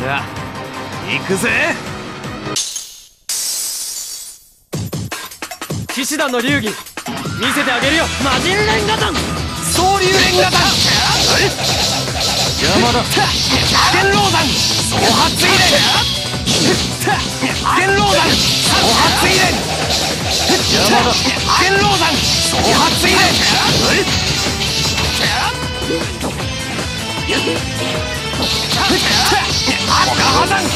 さあ行くぜ。騎士団の流儀見せてあげるよ。魔人レンガ弾、総流レンガ弾、山田天狼弾、総発入れ、天狼弾、総発入れ、山田天狼弾、総発入れ、小川弾、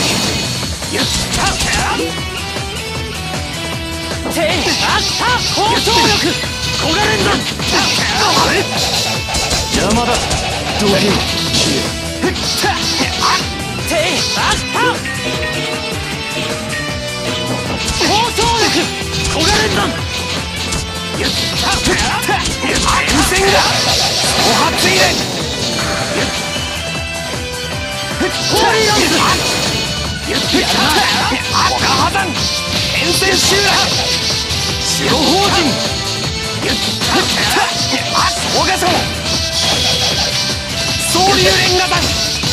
手あった包装力、小賀連弾、山田どけ手あった包装力、小賀連弾、遠征が総発入れ、ホーリーランス、小川弾、遠征集落、守護法人、総賀将、総流レンガ弾、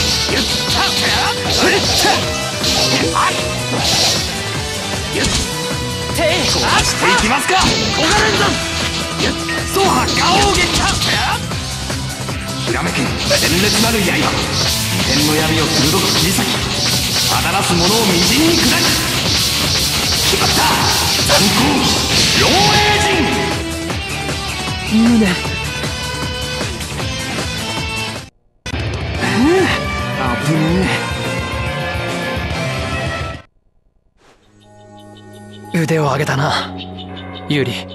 手壊していきますか。小賀連弾、走破ガオーゲ、ひらめく鮮烈なる刃、天の闇を鋭く切り裂き、ただなす者をみじんに砕く。決まった、残光老霊人、胸危ねえ。腕を上げたなユーリ。